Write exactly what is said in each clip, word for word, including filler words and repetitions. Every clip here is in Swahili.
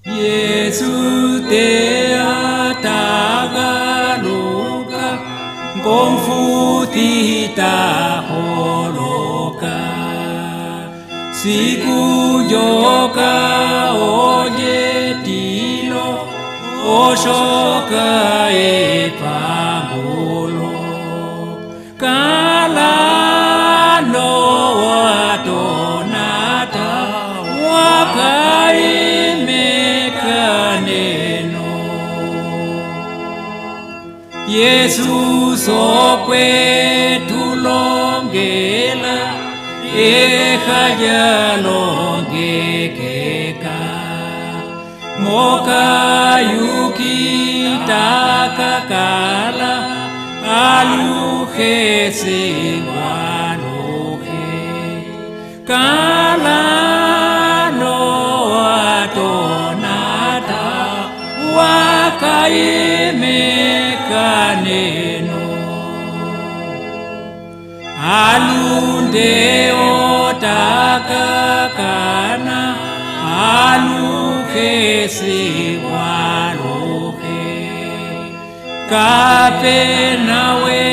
Yesu te atagaluka ngomfuthi taholoka siku joka ojetilo oshoka epambulo kalano watonata wakaimekaneno Yesu sokwethulongela ekhajalongekeka mokayukitakakala alukhese walokhe kalano watonata wakaimekaneno alunde otakakana alukhese walokhe kapenawe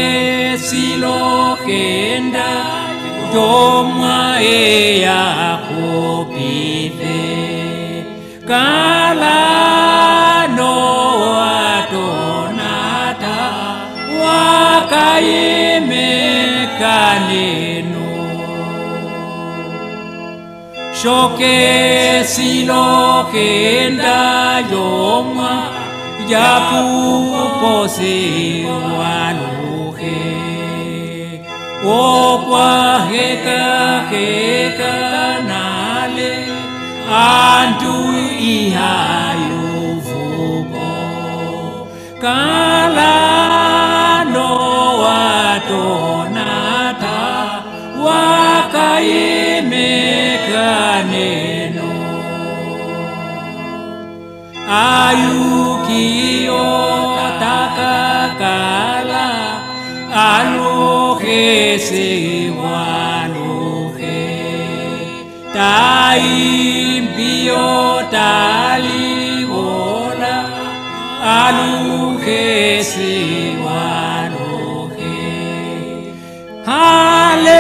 silohenda domwa eyakopithe kalano watonata wakaimekaneno shoke silohenda yomwa yapupose walokhe okwaheka heka nale antu ihayuvuko kalano watonata wakaimekaneno ayukiyo takakala alukhese walokhe taimbio taliwola alukhese walokhe hale